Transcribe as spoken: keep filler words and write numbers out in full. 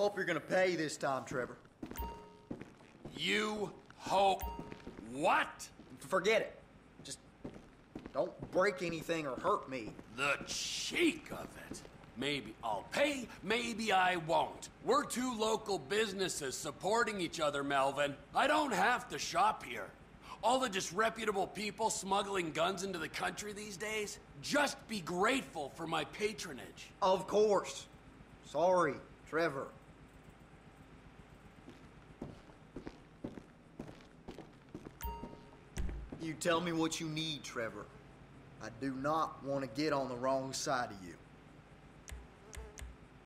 hope you're gonna pay this time, Trevor. You hope what? Forget it. Just don't break anything or hurt me. The cheek of it. Maybe I'll pay, maybe I won't. We're two local businesses supporting each other, Melvin. I don't have to shop here. All the disreputable people smuggling guns into the country these days, just be grateful for my patronage. Of course. Sorry, Trevor. You tell me what you need, Trevor. I do not want to get on the wrong side of you.